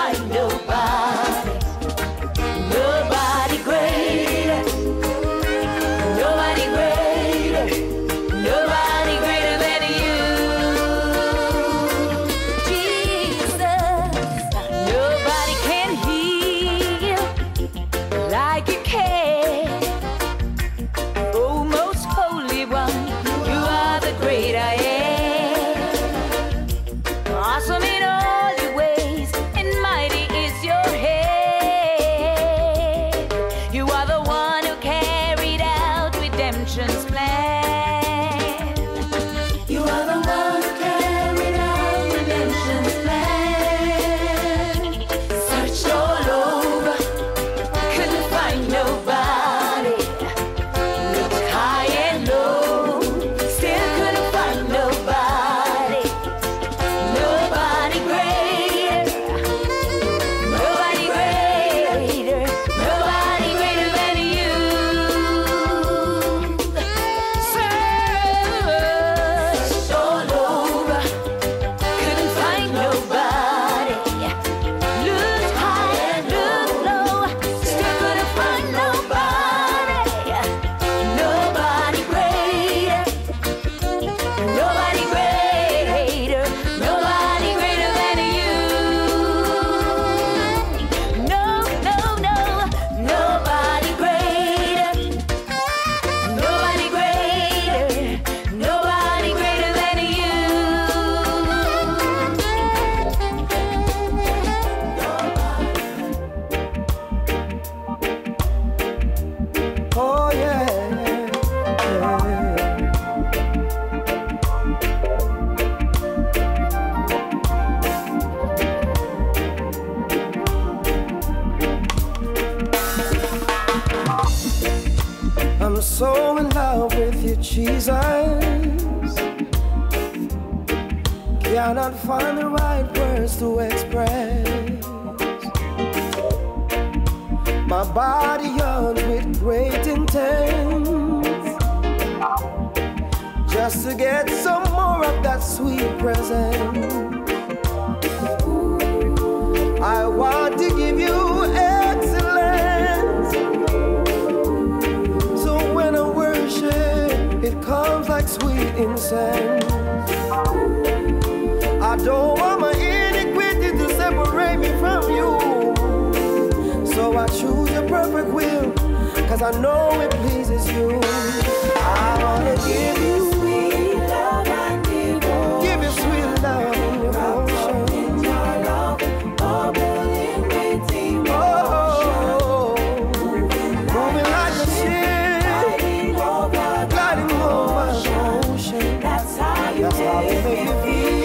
find nobody, nobody greater, nobody greater, nobody greater than you, Jesus. Nobody can heal like you can. Oh, most holy one, you are the great I am. Awesome in all your ways, and mighty is your hand. You are the one who carried out redemption's plan. You are the one who carried out redemption's plan. Searched all over, couldn't find nobody. Looked high and low, still couldn't find nobody. Nobody greater, nobody greater, nobody greater than you. Searched all over, couldn't find nobody. Looked high and looked low, still couldn't find nobody. Nobody greater, nobody greater, nobody greater than you. No, no, no, nobody greater, nobody greater, nobody greater than you. Oh yeah, yeah. I'm so in love with you, Jesus. Cannot find the right words to express. My body yearns with great intent, just to get some more of that sweet presence. I want to give you excellence, so when I worship, it comes like sweet incense. I don't want my iniquity to separate me from you, so I choose your perfect will, cause I know it pleases you. I wanna give you sweet love and devotion. Give you sweet love and devotion. In your love, bubbling with emotion. Moving like a ship, gliding over the ocean. That's how you make me feel.